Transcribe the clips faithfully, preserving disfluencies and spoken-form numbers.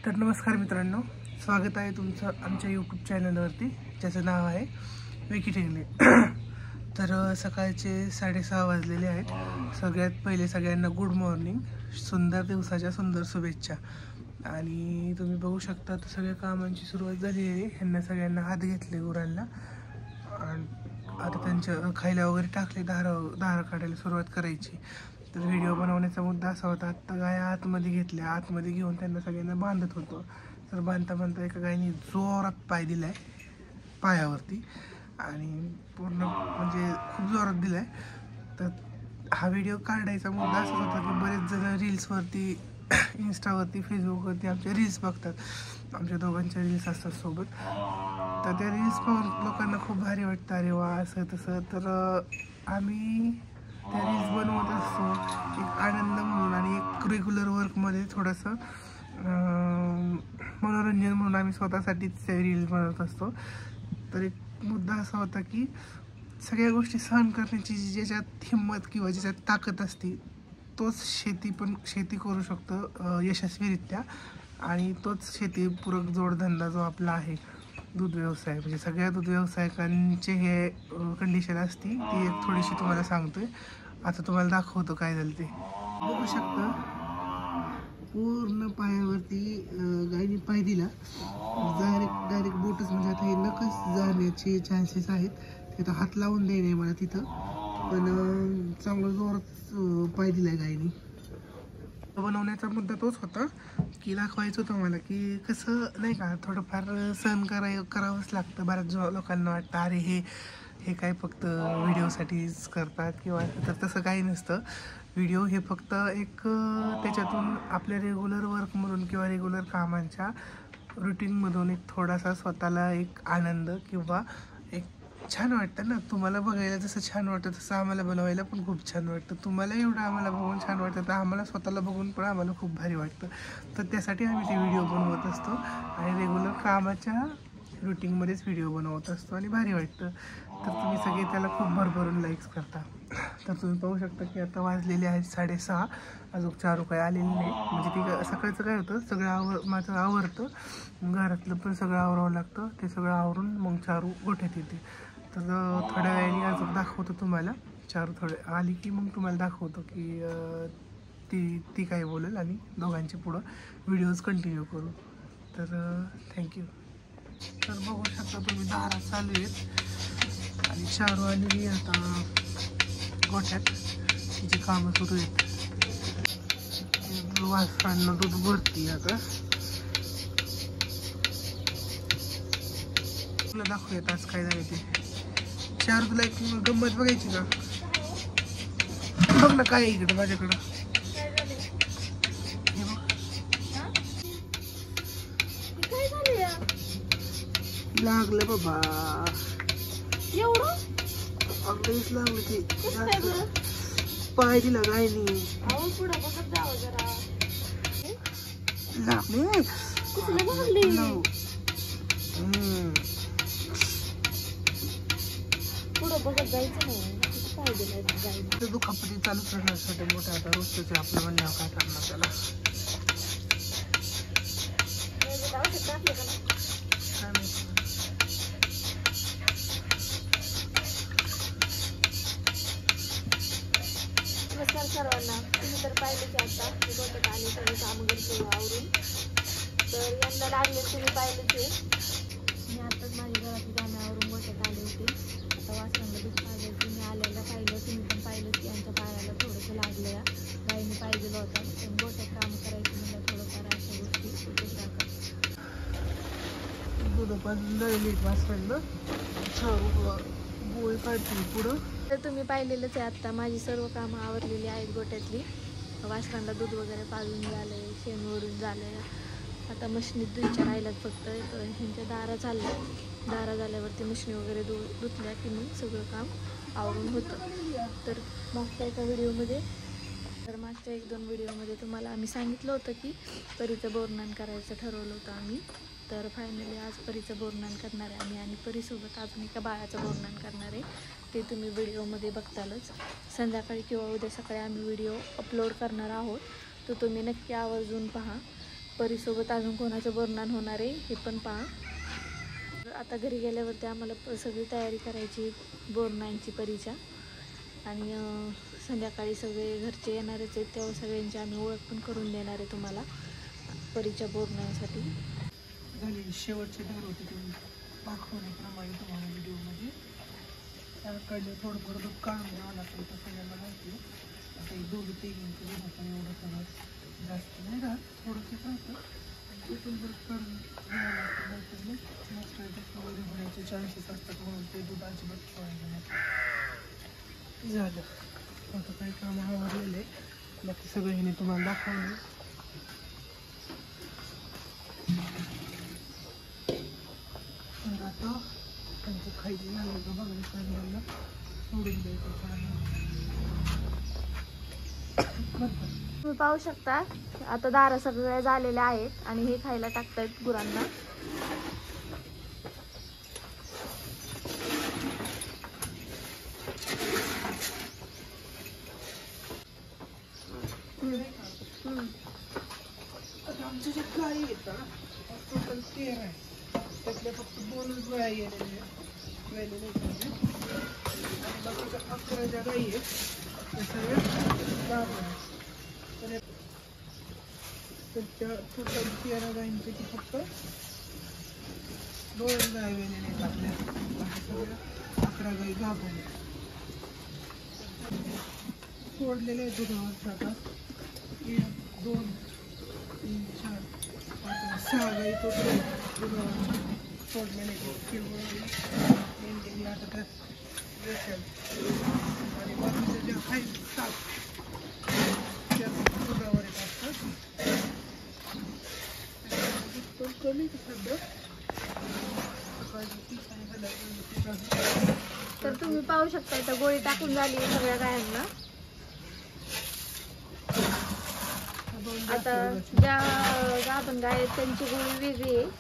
तर नमस्कार मित्रांनो, स्वागत आहे तुमचं आमच्या यूट्यूब चॅनलवरती, ज्याचं नाव आहे विकी टेंगले. तर सकाळचे साडेसहा वाजलेले आहेत. सगळ्यात पहिले सगळ्यांना गुड मॉर्निंग, सुंदर दिवसाच्या सुंदर शुभेच्छा. आणि तुम्ही बघू शकता तर सगळ्या कामांची सुरुवात झाली आहे. ह्यांना सगळ्यांना हात घेतले गुरांना आणि आता त्यांच्या खायला वगैरे टाकले. धारा धारा काढायला सुरुवात करायची. तर व्हिडिओ बनवण्याचा मुद्दा असा होता, आत्ता गाय आतमध्ये घेतल्या, आतमध्ये घेऊन त्यांना सगळ्यांना बांधत होतो. तर बांधता बांधता एका गायने जोरात पाय दिला आहे पायावरती आणि पूर्ण म्हणजे खूप जोरात दिला आहे. तर हा व्हिडिओ काढायचा मुद्दा असाच होता की बरेच जण रील्सवरती, इंस्टावरती, फेसबुकवरती आमच्या रील्स बघतात. आमच्या दोघांच्या रील्स असतात सोबत. तर त्या रील्स पाहून लोकांना खूप भारी वाटतं, अरे वा असं तसं. तर आम्ही त्या रील्स बनवत असतो एक आनंद म्हणून आणि एक रेग्युलर वर्कमध्ये थोडंसं मनोरंजन म्हणून आम्ही स्वतःसाठीच त्या रील्स बनवत असतो. तर एक मुद्दा असा होता की सगळ्या गोष्टी सहन करण्याची ज्याच्यात हिंमत किंवा ज्याच्यात ताकद असते तोच शेती पण शेती करू शकतो यशस्वीरित्या. आणि तोच शेतीपूरक जोडधंदा जो आपला आहे दूध व्यवसाय, म्हणजे सगळ्या दूध व्यावसायिकांचे हे कंडिशन असती ती एक थोडीशी तुम्हाला सांगतोय. आता तुम्हाला दाखवतो काय झालं ते. बघू शकता पूर्ण पायावरती गायने पाय दिला. डायरेक्ट डायरेक्ट बोटच म्हणजे आता हे नकच जाण्याचे चान्सेस आहेत. तिथं हात लावून देणे मला तिथं, पण चांगलं जोरात पाय दिला आहे गायने. बनवण्याचा मुद्दा तोच होता की दाखवायचं होतं मला की कसं नाही का, थोडंफार सहन कराय करावंच लागतं. बऱ्याच लोकांना वाटतं अरे हे हे काय फक्त व्हिडिओसाठीच करतात किंवा, तर तसं काही नसतं. व्हिडिओ हे फक्त एक त्याच्यातून आपल्या रेग्युलर वर्कमधून किंवा रेग्युलर कामांच्या रुटीनमधून एक थोडासा स्वतःला एक आनंद किंवा एक छान वाटतं ना. तुम्हाला बघायला जसं छान वाटतं तसं आम्हाला बनवायला पण खूप छान वाटतं. तुम्हाला एवढं आम्हाला बघून छान वाटतं तर आम्हाला स्वतःला बघून पण आम्हाला खूप भारी वाटतं. तर त्यासाठी आम्ही ते व्हिडिओ बनवत असतो आणि रेग्युलर कामाच्या रुटीनमध्येच व्हिडिओ बनवत असतो आणि भारी वाटतं. तर तुम्ही सगळे त्याला खूप भरभरून लाईक्स करता. तर तुम्ही पाहू शकता की आता वाजलेले आहेत साडेसहा, अजून चारू काय आलेली नाही. म्हणजे ती सकाळचं काय होतं, सगळं आवर माझं आवरतं, घरातलं पण सगळं आवरावं लागतं. ते सगळं आवरून मग चारू गोठ्यात येते. तर थोड्या वेळाने अजून दाखवतो तुम्हाला. चारू थोडे आली की मग तुम्हाला दाखवतो की ती ती काय बोलेल आणि दोघांचे पुढं व्हिडिओज कंटिन्यू करू. तर थँक्यू. तर बघू शकता तुम्ही दारा चालू आहेत आणि चारू आलेली आता गोठ्यात, तिची कामं सुरू आहेत. वासरांना दूध भरती आता. तुला दाखवूयात आज काय झालं ते. चार तुला एक गंमत बघायची का? बघ ना काय इकडं माझ्याकडं. हे बघ लागलं बाबा, एवढं अगदीच लागलं ते. पाय दिला गायनी. लागले पुढं बघत जायचं नाही. पाय दिला दुखापती चालू करण्यासाठी मोठ्या आता रोजच आपलं म्हणण्यावर काय करणार त्याला. नमस्कार सर्वांना. तुम्ही तर पाहिलं की आता मी गोठ्यात आले, सगळे कामं करतो आवरून. तर यांना लागले तुम्ही पाहिलं की मी आताच माझ्या घरातली कामं आवरून गोठ्यात आले होते. आता वासरांना दूध पाहिलं की मी आलेलं पाहिलं, तुम्ही पण पाहिलं की यांच्या पायाला थोडंसं लागलं या गायीने पाय दिलं होता. पण गोठ्यात काम करायचं म्हणलं थोडंफार अशा गोष्टी होतच राहतात. दूध पण दळली वासरांना, गोळी काढली पुढं. तर तुम्ही पाहिलेलंच आहे आत्ता माझी सर्व कामं आवरलेली आहेत गोठ्यातली. वासरांना दूध वगैरे पाजून झालं आहे, शेण वरून झालं आहे. आता मशनीत धुयच्या राहिल्यात फक्त. ह्यांच्या दारा चालल्या, दारा झाल्यावरती मशनी वगैरे धु धुतल्या की मग सगळं काम आवरून होतं. तर मागच्या एका व्हिडिओमध्ये तर मागच्या एक दोन व्हिडिओमध्ये तुम्हाला आम्ही सांगितलं होतं की परीचं बोरनान करायचं ठरवलं होतं आम्ही. तर फायनली आज परीचं बोरनान करणार आहे आम्ही आणि परीसोबत अजून एका बाळाचं बोरनान करणार आहे. ते तुम्ही व्हिडिओमध्ये बघतालच. संध्याकाळी किंवा उद्या सकाळी आम्ही व्हिडिओ अपलोड करणार आहोत, तो तुम्ही नक्की आवर्जून पहा. परीसोबत अजून कोणाचं बोरनान होणार आहे हे पण पहा. आता घरी गेल्यावरती आम्हाला प सगळी तयारी करायची बोरनांची परीच्या. आणि संध्याकाळी सगळे घरचे येणारच आहेत, तेव्हा सगळ्यांची आम्ही ओळख पण करून देणार आहे तुम्हाला परीच्या बोरनासाठी. झालेली शेवटची धार होती तुम्ही दाखवण्याप्रमाणे तुम्हाला व्हिडिओमध्ये. त्याकडे थोडं थोडं दूध काढून द्यावं लागतं तर सगळ्यांना माहिती आहे. आता एक दोघी तिघींचं दूध होतं एवढं सगळं जास्त नाही राहत, थोडंसंच राहतं. तिथून जर काढून घ्यावं लागतं नंतर मग मस्त वगैरे होण्याचे चान्सेस असतात, म्हणून ते दूध अजिबात ठेवायचं नाही. झालं आता काही काम आवरलेले, बाकी सगळं ह्याने तुम्हाला दाखवलं. तर आता त्यांचं खायचं झालं का बघायला सगळ्यांना सोडून द्यायचं थोडा. तुम्ही पाहू शकता आता दारा सगळ्या झालेल्या आहेत आणि हे खायला टाकतायत गुरांना. आमच्या जे गायी आहेत ना टोटल तेरा आहे, त्यातल्या फक्त दोनच गाय गेलेल्या वेलेल्या आहेत. आणि बाकीच्या अकरा ज्या गायी आहेत त्या सगळ्या गाभण आहेत. तर त्या टोटल तेरा गायींपैकी फक्त दोन गाय वेलेल्या आहेत आपल्या, बाकी सगळ्या अकरा गायी गाभण आहेत. सोडलेले आहेत दुधावर आता एक दोन तीन चार पाच सहा गाई टोटल दुधावर सोडलेले किंवा मेंढ्यांनी आता त्यात वेचेल. आणि बाकीच्या ज्या आहेत सात त्या दुधावर येत असतात. पण कमीच सध्या सकाळची तीस आणि झाल्या. तर तुम्ही पाहू शकता इथं गोळी टाकून झाली सगळ्या गायांना. आता ज्या गाभण गाय आहेत त्यांची गोळी वेगळी आहे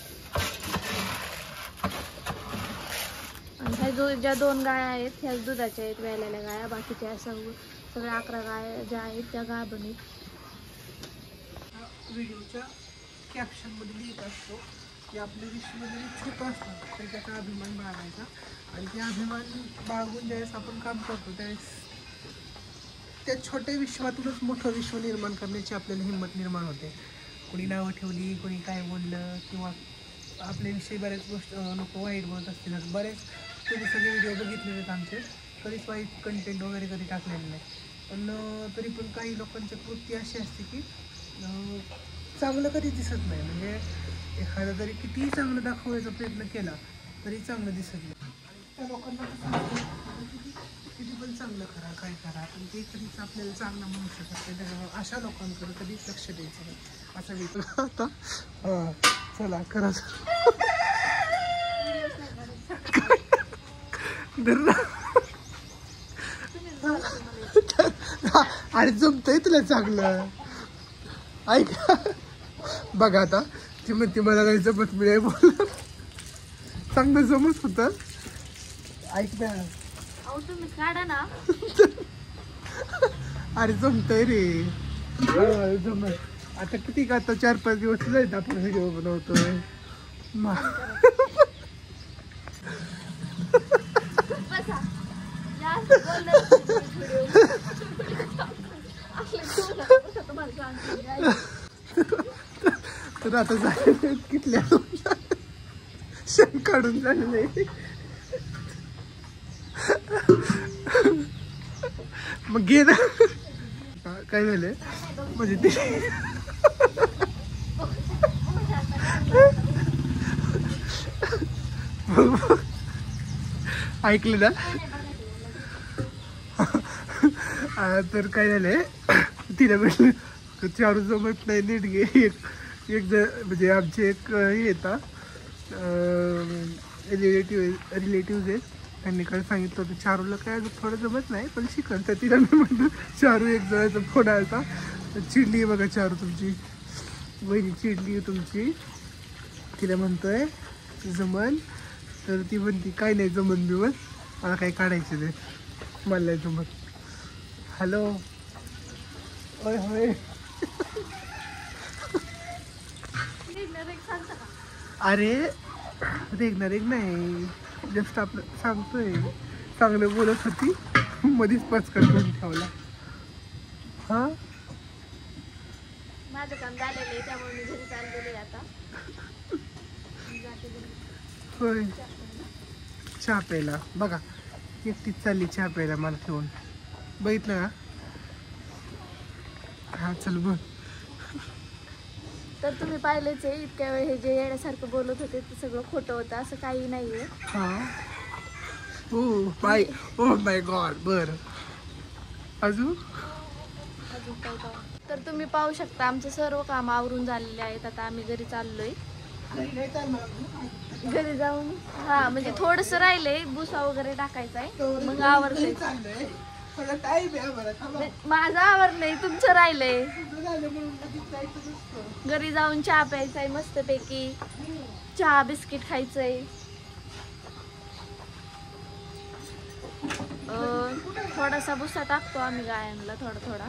आणि ह्या जो ज्या दोन गाय आहेत ह्याच दुधाच्या आहेत वेलेल्या गाया, बाकीच्या सगळं सगळ्या अकरा गाय ज्या आहेत त्या गाभण आहेत. व्हिडिओच्या कॅप्शनमध्ये लिहित असतो की आपल्या विश्वमध्ये छोटं असतं तर त्याचा अभिमान बाळगायचा. आणि ते अभिमान बाळगून ज्यावेळेस आपण काम करतो त्यावेळेस त्या छोट्या विश्वातूनच मोठं विश्व निर्माण करण्याची आपल्याला हिंमत निर्माण होते. कोणी नावं ठेवली, कोणी काय बोललं किंवा आपल्याविषयी बऱ्याच गोष्ट लोक वाईट बोलत असतील. बरेच तुम्ही सगळे व्हिडिओ बघितलेले आहेत आमचे, कधीच वाईट कंटेंट वगैरे कधी टाकलेलं नाही. पण तरी पण काही लोकांची कृती अशी असते की चांगलं कधी दिसत नाही. म्हणजे एखादा जरी कितीही चांगलं दाखवण्याचा प्रयत्न केला तरी चांगलं दिसत नाही. आणि त्या लोकांना किती पण चांगलं करा काय करा पण ते कधीच आपल्याला चांगलं म्हणू शकत नाही. त्याच्यामुळे अशा लोकांकडे कधीच लक्ष द्यायचं नाही असं विचार. आता हां चला करा अरे जमतंय तुला चांगलं. ऐक बघा आता ती म्हणते मला काही जमत मिळेल बोल, चांगलं जमत होतं. ऐक ना तुम्ही काढा ना. अरे जमतंय रे जमत. आता किती का आता चार पाच दिवस जाईल आपण व्हिडिओ बनवतोय. तर आता झालेले कितल्या शेण काढून झालेले मग घे ना. काय झालंय म्हणजे ते ऐकलं ना. तर काय झालंय तिला म्हटलं चारू जमत नाही नीट घे. एक एक जण म्हणजे आमचे एक हे येतात रिलेटिव्ह रिलेटिव्ज आहेत, त्यांनी काय सांगितलं होतं चारूला काय थोडं जमत नाही पण शिकण. तर तिला मी म्हटलं चारू एक जणाचा फोन आला चिडली बघा चारू तुमची वहिनी चिडली तुमची. तिला म्हणतोय जमन तर ती म्हणती काय नाही जमन बिमन मला काही काढायचं नाही मला नाही जमत. हॅलो होय होय रेग्युलर एक सांगता का? अरे रेग्युलर एक नाही, जस्ट आपलं सांगतोय. चांगलं बोलत होती, मधीच पचकन करून ठेवला. हा माझं काम झालेलं आहे त्यामुळे मी घरी चाललेले आता. जाते घरी. होय, चहा प्यायला. बघा एकटीच चालली चहा प्यायला मला ठेवून. बघितलं का? हा चल बोल. तर तुम्ही पाहिलेच आहे, इतक्या वेळ हे जे येण्यासारखं बोलत होते ते सगळं खोटं होतं, असं काही नाहीये. हा oh my oh my God. बर अजून अजून काय काय? तर तुम्ही पाहू शकता आमचे सर्व काम आवरून झालेले आहेत. आता आम्ही घरी चाललोय. घरी जाऊन हा म्हणजे थोडस राहिलंय, भुसा वगैरे टाकायचा आहे, मग आवरतंय. माझं आवरलंय, तुमचं राहिलंय. घरी जाऊन चहा प्यायचाय मस्तपैकी, चहा बिस्किट खायचंय. थोडासा भुसा टाकतो आम्ही गायांना, थोडा थोडा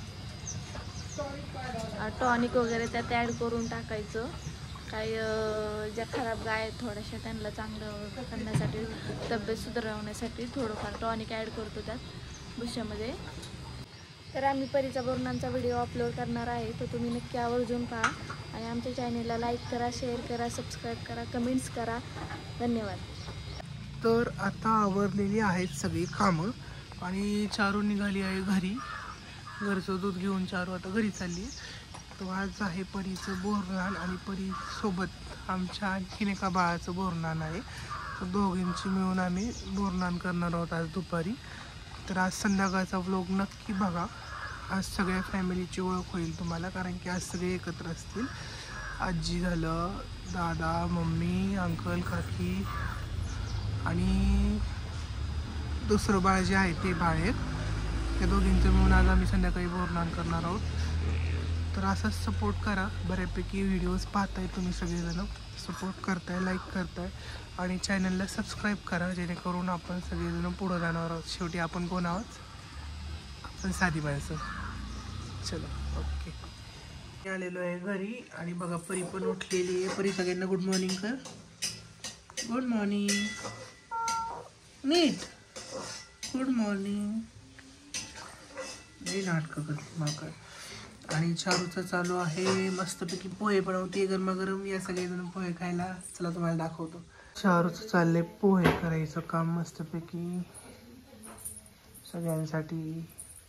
टॉनिक वगैरे त्यात ऍड करून टाकायचं. काही ज्या खराब गाय आहेत थोड्याशा त्यांना चांगलं करण्यासाठी, तब्येत सुधारवण्यासाठी थोडंफार टॉनिक ॲड करतो त्यात भुश्यामध्ये. तर आम्ही परीचा बोरणांचा व्हिडिओ अपलोड करणार आहे, तो तुम्ही नक्की आवर्जून पहा आणि आमच्या चॅनेलला लाईक करा, शेअर करा, सबस्क्राईब करा, कमेंट्स करा. धन्यवाद. तर आता आवरलेली आहेत सगळी कामं आणि चारू निघाली आहे घरी. घरचं दूध घेऊन चारू आता घरी चालली. तो आज आहे परीचं बोरनान आणि परीसोबत आमच्या आणखीन एका बाळाचं बोरनान आहे. तर दोघींची मिळून आम्ही बोरनान करणार आहोत आज दुपारी. तर आज संध्याकाळचा व्लॉग नक्की बघा. आज सगळ्या फॅमिलीची ओळख होईल तुम्हाला, कारण की आज सगळे एकत्र असतील. आजी झालं, दादा, मम्मी, अंकल, काकी आणि दुसरं बाळ जे आहे ते बाळ एक. त्या दोघींचं मिळून आज आम्ही संध्याकाळी बोरनान करणार आहोत. तर असंच सपोर्ट करा. बऱ्यापैकी व्हिडिओज पाहताय तुम्ही सगळेजण, सपोर्ट करताय, लाईक करताय आणि चॅनलला सबस्क्राईब करा, जेणेकरून आपण सगळेजण पुढं जाणार आहोत. शेवटी आपण कोण आहोत? आपण साधी माणसं. चलो ओके. मी आलेलो आहे घरी आणि बघा परी पण उठलेली आहे. परी सगळ्यांना गुड मॉर्निंग कर. Good morning. नीट गुड मॉर्निंग. नाही नाटकं करते माकड. आणि चारूचं चालू आहे मस्तपैकी पोहे बनवते गरमागरम. या सगळेजण पोहे खायला. चला तुम्हाला दाखवतो. चारूचं चाललंय पोहे करायचं काम मस्तपैकी सगळ्यांसाठी.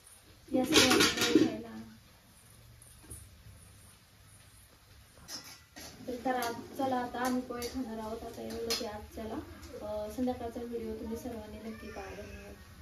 तर चला आता आम्ही पोहे खाणार आहोत. आता एवढं ते आजच्याला. संध्याकाळचा व्हिडिओ तुम्ही सर्वांनी नक्की पाहा.